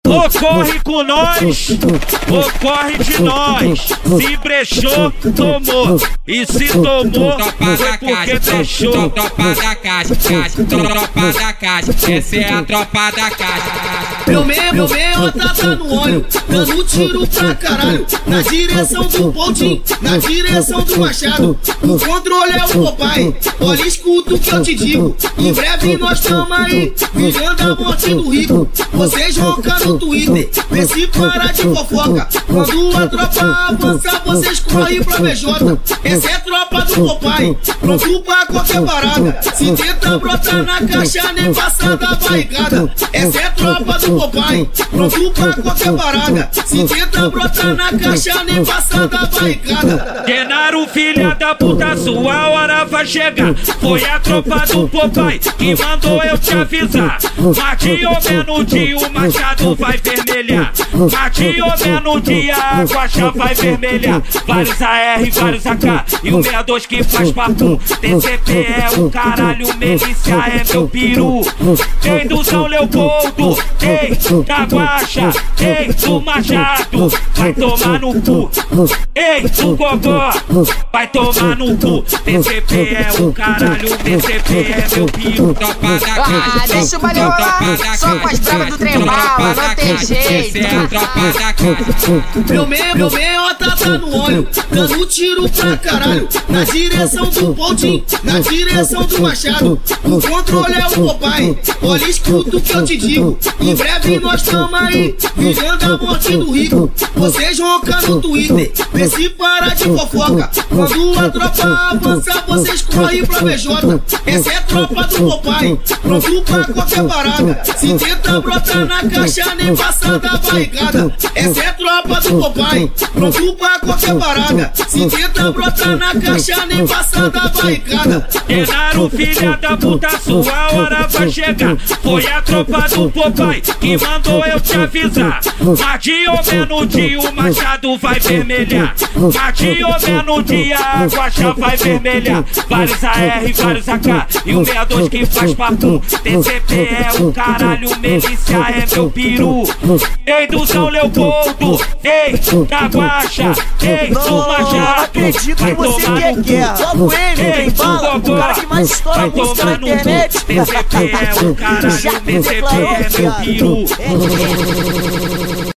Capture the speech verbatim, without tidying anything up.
Ocorre com nós, ocorre de nós. Se brechou, tomou. E se tomou, foi porque deixou. Tropa da caixa, caixa, tropa da caixa. Essa é a tropa da caixa. Meu meia, meu meia, tá, tá no óleo, dando tiro pra caralho. Na direção do Pontinho, na direção do Machado. O controle é o Popeye, olha e escuta o que eu te digo. Em breve nós tamo aí, vivendo a morte do rico. Vocês roncam no Twitter, vê se para de fofoca. Quando a tropa avança, vocês correm pra B J. Essa é tropa do Popeye, pronto pra qualquer parada. Se tenta brotar na caixa, nem passa da barrigada. Essa é tropa do Popeye, pronto pra qualquer parada. Se tenta brotar na caixa, nem passa da barrigada. Genaro, filha da puta, sua hora vai chegar. Foi a tropa do Popeye que mandou eu te avisar. Mate o menos dia, o machado vai vermelhar. Mate o menos dia, a guaxa vai vermelhar. Vários A R, vários A K e o sessenta e dois que faz papo. T C P é o caralho, milícia é meu peru. Quem do São Leopoldo, quem da guaxa, quem do machado, vai tomar no cu. Ei, do gogó, vai tomar no cu. T C P é o caralho, T C P é meu peru. Tropa da Ah, caixa, deixa o baile rolar, só com as bravas do trem bala, não tem jeito. essa é a tropa da caixa. Meu meia, meu meia, tá, tá no óleo, dando tiro pra caralho. Na direção do Pontinho, na direção do Machado. O controle é o Popeye, olha e escuta o que eu te digo. Em breve nós tamo aí, vivendo a morte do rico. Vocês roncam no Twitter, vê se para de fofoca. Quando a tropa avança, vocês correm pra B J. Essa é a tropa do Popeye, pronto pra qualquer parada. Se tenta brotar na caixa, nem passa da barrigada. Essa é a tropa do Popeye, pronto pra qualquer parada. Se tenta brotar na caixa, nem passa da barrigada. Genaro, filha da puta, sua hora vai chegar. Foi a tropa do Popeye que mandou eu te avisar. Mate o menos dia, o machado vai vermelhar. Mate o menos dia, a guaxa vai vermelhar. Vários A R, vários A K e o sessenta e dois que faz papo. T C P é o caralho, milícia é meu peru. Ei, do São Leopoldo, ei, da guaxa, ei, do machado, acredito que vai você tomar quer no que é. cu. Logo ele, Ei, quem fala, do o cara que mais estoura vai música tomar na no cu. internet. T C P é o caralho, T C P é meu peru.